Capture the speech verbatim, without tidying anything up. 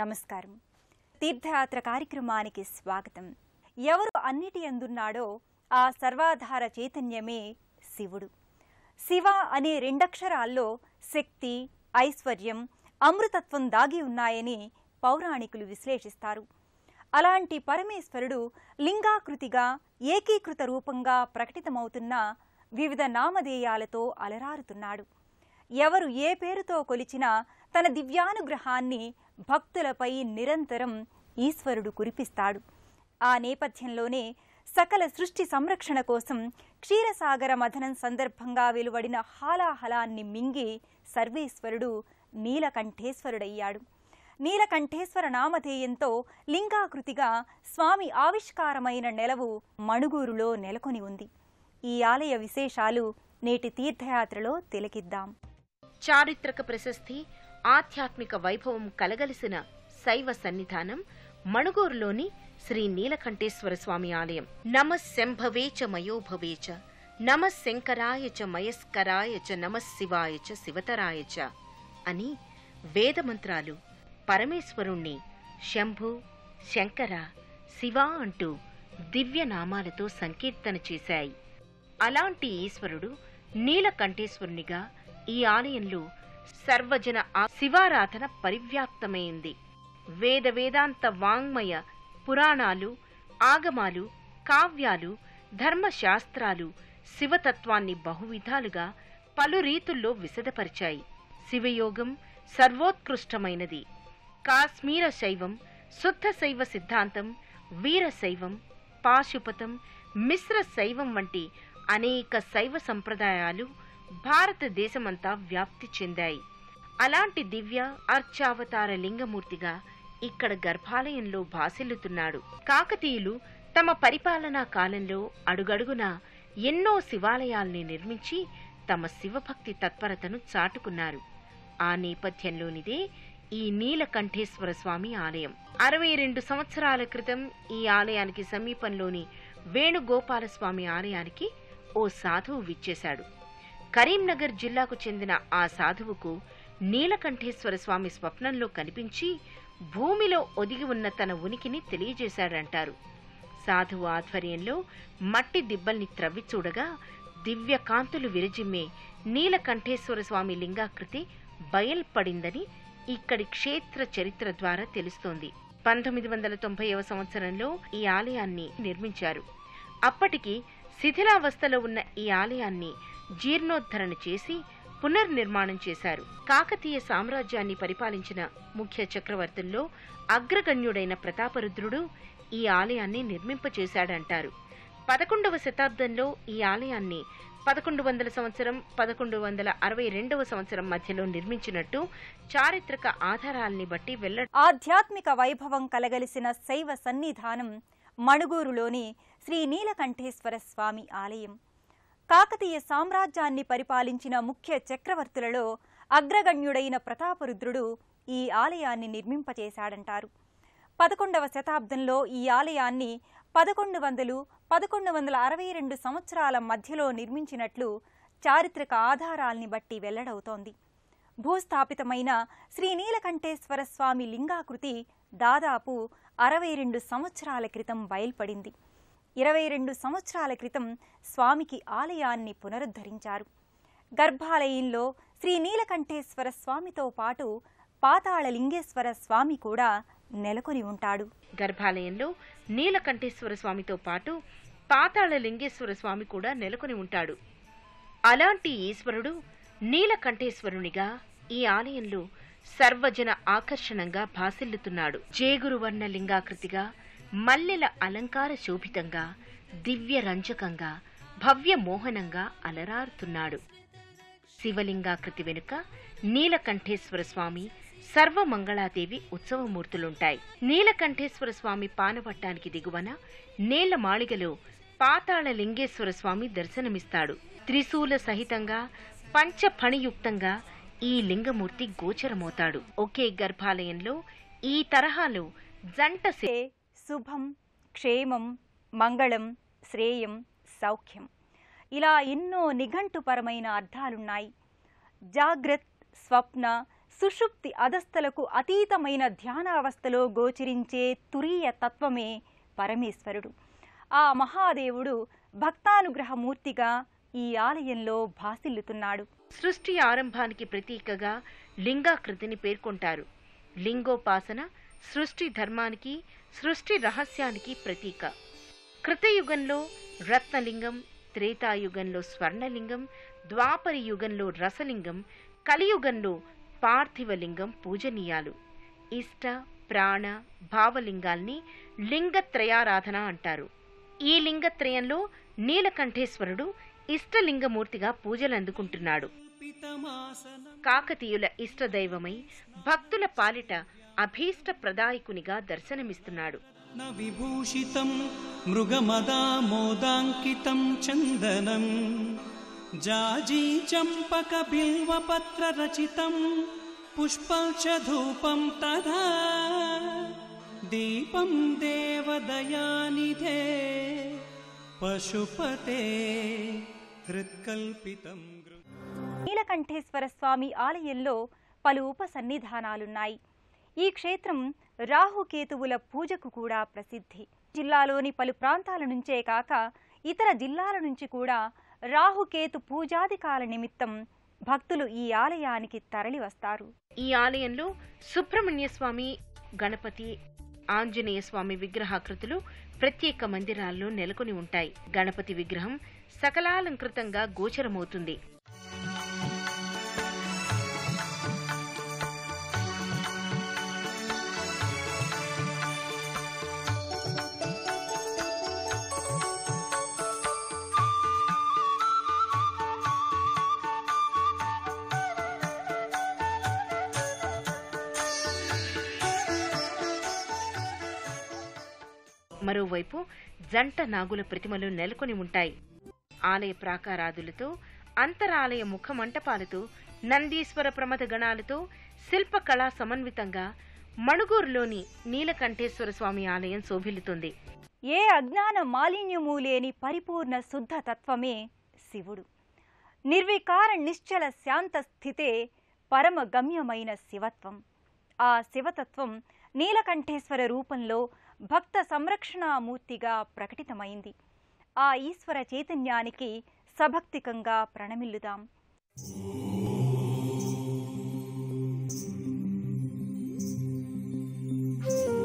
నమస్కారం. తీర్థయాత్ర కార్యక్రమానికి స్వాగతం. ఎవరు అన్నిటి అందున్నాడో ఆ సర్వాధార చైతన్యమే శివుడు. శివ అనే రెండక్షరాల్లో శక్తి, ఐశ్వర్యం, అమృతత్వం దాగి ఉన్నాయని పౌరాణికులు విశ్లేషిస్తారు. అలాంటి పరమేశ్వరుడు లింగాకృతిగా ఏకీకృత రూపంగా ప్రకటితమవుతున్న వివిధ నామధేయాలతో అలరారుతున్నాడు. ఎవరు ఏ పేరుతో కొలిచినా తన దివ్యానుగ్రహాన్ని భక్తులపై నిరంతరం ఈశ్వరుడు కురిపిస్తాడు. ఆ నేపథ్యంలోనే సకల సృష్టి సంరక్షణ కోసం క్షీరసాగర మథనం సందర్భంగా వెలువడిన హాలాహలాన్ని మింగి సర్వేశ్వరుడు నీలకంఠేశ్వరుడయ్యాడు. నీలకంఠేశ్వర నామధేయంతో లింగాకృతిగా స్వామి ఆవిష్కారమైన నెలవు మణుగూరులో నెలకొని ఉంది. ఈ ఆలయ విశేషాలు నేటి తీర్థయాత్రలో తిలకిద్దాం. చారిత్రక ప్రశస్తి, ఆధ్యాత్మిక వైభవం కలగలిసిన శైవ సన్నిధానం మణుగూరులోని శ్రీ నీలకంఠేశ్వర స్వామి ఆలయం. నమః శంభవేచ మయోభవేచ, నమః శంకరాయ చ మయస్కరాయ చ నమః శివాయ చ శివతరాయ చ అని వేదమంత్రాలు పరమేశ్వరుణ్ణి శంభు, శంకర, శివ అంటూ దివ్యనామాలతో సంకీర్తన చేశాయి. అలాంటి ఈశ్వరుడు నీలకంఠేశ్వరునిగా ఈ ఆలయంలో సర్వజన శివారాధన పరివ్యాప్తమైంది. వేద వేదాంత వాంగ్మయ పురాణాలు, ఆగమాలు, కావ్యాలు, ధర్మశాస్త్రాలు శివతత్వాన్ని బహువిధాలుగా పలు రీతుల్లో విశదపరిచాయి. శివయోగం సర్వోత్కృష్టమైనది. కాశ్మీర శైవం, శుద్ధ శైవ సిద్ధాంతం, వీరశైవం, పాశుపతం, మిశ్ర శైవం వంటి అనేక శైవ సంప్రదాయాలు భారతదేశమంతా వ్యాప్తి చెందాయి. అలాంటి దివ్య అర్చావతార లింగమూర్తిగా ఇక్కడ గర్భాలయంలో భాసిల్లుతున్నాడు. కాకతీయులు తమ పరిపాలనా కాలంలో అడుగడుగునా ఎన్నో శివాలయాల్ని నిర్మించి తమ శివభక్తి తత్పరతను చాటుకున్నారు. ఆ నేపథ్యంలోనిదే ఈ నీలకంఠేశ్వర స్వామి ఆలయం. అరవై రెండు సంవత్సరాల క్రితం ఈ ఆలయానికి సమీపంలోని వేణుగోపాలస్వామి ఆలయానికి ఓ సాధువు విచ్చేశాడు. కరీంనగర్ జిల్లాకు చెందిన ఆ సాధువుకు నీలకంఠేశ్వర స్వామి స్వప్నంలో కనిపించి భూమిలో ఒదిగి ఉన్న తన ఉనికిని తెలియజేశాడంటారు. సాధువు ఆధ్వర్యంలో మట్టి దిబ్బల్ని త్రవ్వి చూడగా దివ్య కాంతులు విరజిమ్మే నీలకంఠేశ్వర స్వామి లింగాకృతి బయల్పడిందని ఇక్కడి క్షేత్ర చరిత్ర ద్వారా తెలుస్తోంది. పంతొమ్మిది వందల తొంభైవ సంవత్సరంలో ఈ ఆలయాన్ని నిర్మించారు. అప్పటికి శిథిలావస్థలో ఉన్న ఈ ఆలయాన్ని జీర్ణోద్ధరణ చేసి పునర్నిర్మాణం చేశారు. కాకతీయ సామ్రాజ్యాన్ని పరిపాలించిన ముఖ్య చక్రవర్తుల్లో అగ్రగణ్యుడైన ప్రతాపరుద్రుడు ఈ ఆలయాన్ని నిర్మింపచేశాడంటారు. పదకొండవ శతాబ్దంలో ఈ ఆలయాన్ని పదకొండు వందల సంవత్సరం పదకొండు వందల అరవై రెండవ సంవత్సరం మధ్యలో నిర్మించినట్టు చారిత్రక ఆధారాల్ని బట్టి వెల్ల ఆధ్యాత్మిక వైభవం కలగలిసిన శైవ సన్నిధానం మణుగూరులోని శ్రీ నీలకంఠేశ్వర స్వామి ఆలయం. కాకతీయ సామ్రాజ్యాన్ని పరిపాలించిన ముఖ్య చక్రవర్తులలో అగ్రగణ్యుడైన ప్రతాపరుద్రుడు ఈ ఆలయాన్ని నిర్మింపచేశాడంటారు. పదకొండవ శతాబ్దంలో ఈ ఆలయాన్ని పదకొండు వందలు పదకొండు వందల అరవై రెండు సంవత్సరాల మధ్యలో నిర్మించినట్లు చారిత్రక ఆధారాల్ని బట్టి వెల్లడవుతోంది. భూస్థాపితమైన శ్రీ నీలకంఠేశ్వర స్వామి లింగాకృతి దాదాపు అరవై రెండు సంవత్సరాల క్రితం బయల్పడింది. ఇరవై రెండు సంవత్సరాల క్రితం స్వామికి ఆలయాన్ని పునరుద్ధరించారు. గర్భాలయంలో శ్రీ నీలకంఠేశ్వర స్వామితో పాటు పాతాళ లింగేశ్వర స్వామి కూడా నెలకొని ఉంటాడు. గర్భాలయంలో నీలకంఠేశ్వర స్వామితో పాటు పాతాళ లింగేశ్వర స్వామి కూడా నెలకొని ఉంటాడు. అలాంటి ఈశ్వరుడు నీలకంఠేశ్వరునిగా ఈ ఆలయంలో సర్వజన ఆకర్షణంగా భాసిల్లుతున్నాడు. జేగురువర్ణ లింగాకృతిగా, మల్లెల అలంకార శోభితంగా, దివ్య రంజకంగా, భవ్య మోహనంగా అలరారుతున్నాడు. శివలింగాకృతి వెనుక నీలకంఠేశ్వర స్వామి, సర్వమంగళాదేవి ఉత్సవమూర్తులుంటాయి. నీలకంఠేశ్వర స్వామి పానవట్టానికి దిగువన నేల మాళిగలో పాతాళ లింగేశ్వర స్వామి దర్శనమిస్తాడు. త్రిశూల సహితంగా పంచఫణియుక్తంగా ఈ లింగమూర్తి గోచరమవుతాడు. ఒకే గర్భాలయంలో ఈ తరహాలో జంట శుభం, క్షేమం, మంగళం, శ్రేయం, సౌఖ్యం ఇలా ఎన్నో నిఘంటుపరమైన అర్థాలున్నాయి. జాగ్రత్, స్వప్న, సుషుప్తి అధస్థలకు అతీతమైన ధ్యానావస్థలో గోచరించే తురీయ తత్వమే పరమేశ్వరుడు. ఆ మహాదేవుడు భక్తానుగ్రహమూర్తిగా ఈ ఆలయంలో భాసిల్లుతున్నాడు. సృష్టి ఆరంభానికి ప్రతీకగా లింగాకృతిని పేర్కొంటారు. లింగోపాసన సృష్టి ధర్మానికి, సృష్టి రహస్యానికి ప్రతీక. కృతయుగంలో రత్నలింగం, త్రేతాయుగంలో స్వర్ణలింగం, ద్వాపర యుగంలో రసలింగం, కలియుగంలో పార్థివలింగం పూజనీయాలు. ఇష్ట, ప్రాణ, భావలింగాల్ని లింగత్రయారాధన అంటారు. ఈ లింగత్రయంలో నీలకంఠేశ్వరుడు ఇష్టలింగమూర్తిగా పూజలు అందుకుంటున్నాడు. కాకతీయుల ఇష్టదైవమై భక్తుల పాలిట అభీష్ట ప్రదాయకునిగా దర్శనమిస్తున్నాడు. విభూషితం మృగమదామోదాంకితం చందనం జాజీ చంపక బిల్వపత్ర రచితం పుష్పంచ ధూపం తదా దీపం దేవదయానిధే పశుపతే హృత్కల్పితం. నీలకంఠేశ్వర స్వామి ఆలయంలో పలు ఉపసన్నిధానాలున్నాయి. ఈ క్షేత్రం రాహుకేతువుల పూజకు కూడా ప్రసిద్ధి. జిల్లాలోని పలు ప్రాంతాల నుంచే కాక ఇతర జిల్లాల నుంచి కూడా రాహుకేతు పూజాధికాల నిమిత్తం భక్తులు ఈ ఆలయానికి తరలి వస్తారు. ఈ ఆలయంలో సుబ్రహ్మణ్య స్వామి, గణపతి, ఆంజనేయ స్వామి విగ్రహాకృతులు ప్రత్యేక మందిరాల్లో నెలకొని ఉంటాయి. గణపతి విగ్రహం సకలాలంకృతంగా గోచరమవుతుంది. మరోవైపు జంట నాగుల ప్రతిమలు నెలకొని ఉంటాయి. ఆలయ ప్రాకారాదులతో, అంతరాలయ ముఖ మంటపాలతో, నందీశ్వర ప్రమథ గణాలతో శిల్పకళా సమన్వితంగా మణుగూరులోని నీలకంఠేశ్వర స్వామి ఆలయం శోభిల్లుతుంది. ఏ అజ్ఞాన మాలిన్యమూ లేని పరిపూర్ణ శుద్ధ తత్వమే శివుడు. నిర్వికార నిశ్చల శాంత స్థితే పరమ గమ్యమైన శివత్వం. ఆ శివతత్వం నీలకంఠేశ్వర రూపంలో భక్త సంరక్షణామూర్తిగా ప్రకటితమైంది. ఆ ఈశ్వర చైతన్యానికి సభక్తికంగా ప్రణమిల్లుదాం. you